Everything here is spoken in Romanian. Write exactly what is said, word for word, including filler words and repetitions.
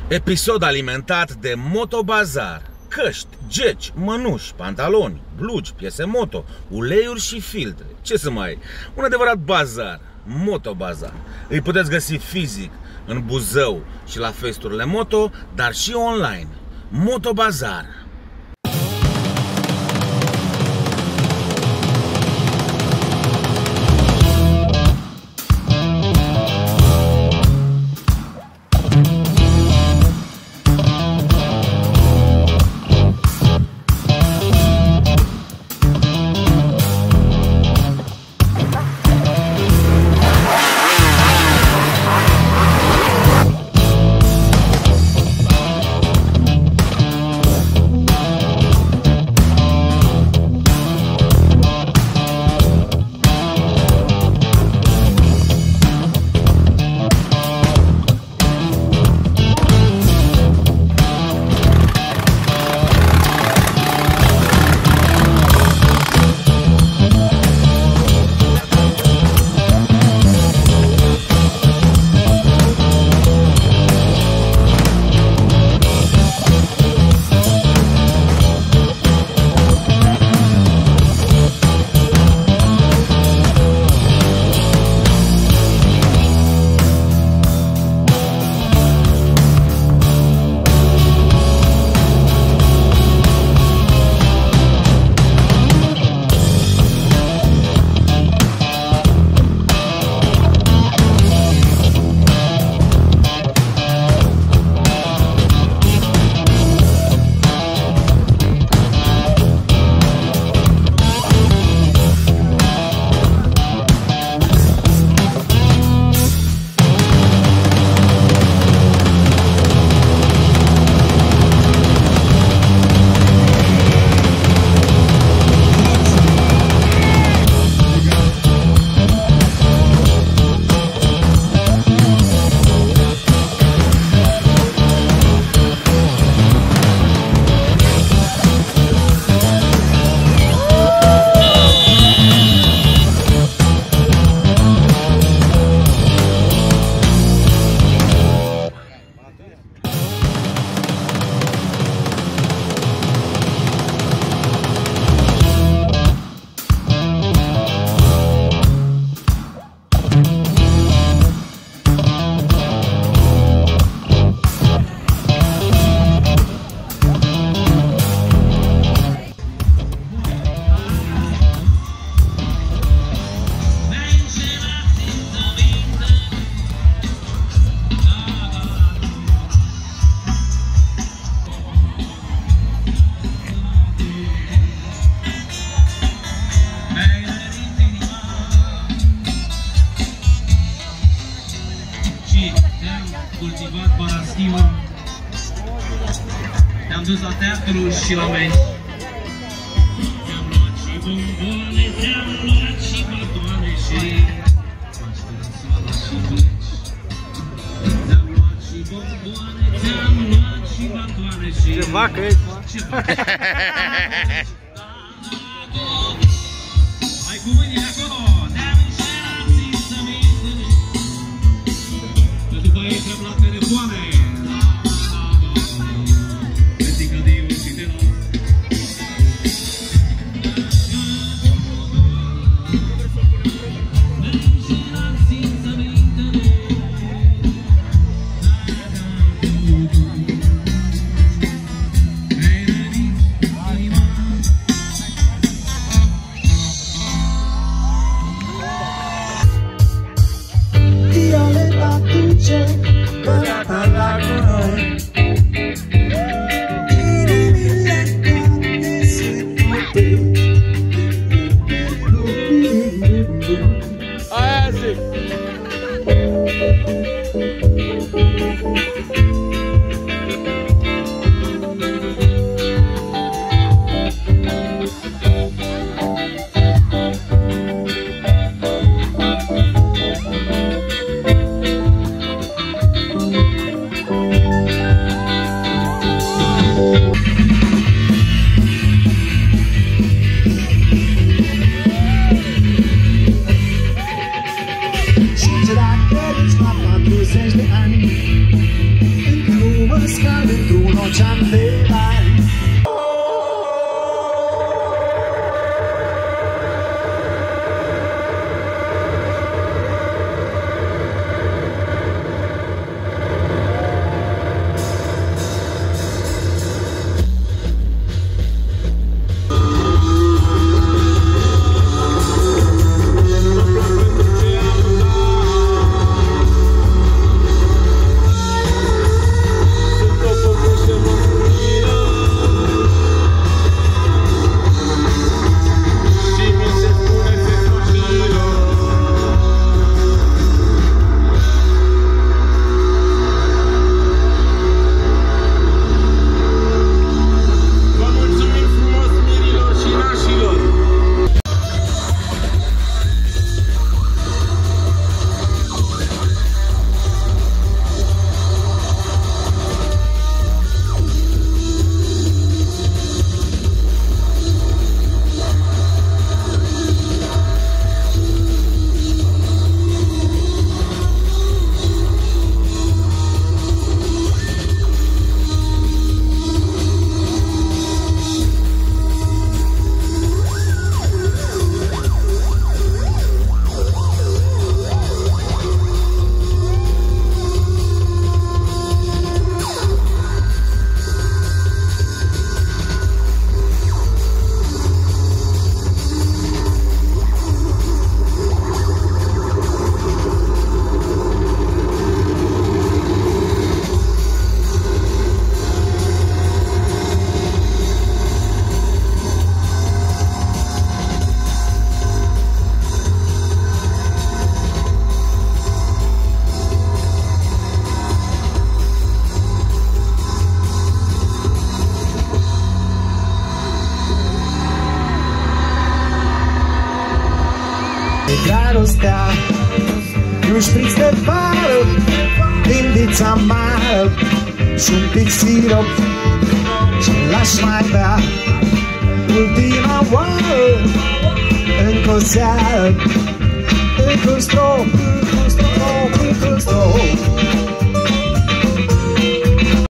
Episod alimentat de Motobazar. Căști, geci, mănuși, pantaloni, blugi, piese moto, uleiuri și filtre. Ce să mai e? Un adevărat bazar. Motobazar. Îi puteți găsi fizic în Buzău și la festurile moto, dar și online. Motobazar. Cultivat Barastiul. Ne-am dus la teatru și la meci. Te-am luat și bomboane, te-am luat și batoane și faci tărăsoala și pleci. Te-am luat și bomboane, te-am luat și batoane și... Ce vacă ești, mă? Ce vacă? Hai cu mâinile acolo! Te-am înșerat, țin-să minte. Că după ei intrăm la telefoane. Flori scalde într-un ocean de bani. Dragostea un șpriț de vară, dindița amară și un pic sirop și l-aș mai bea ultima oară. Încă o seară, încă un strop, încă un strop, încă un strop.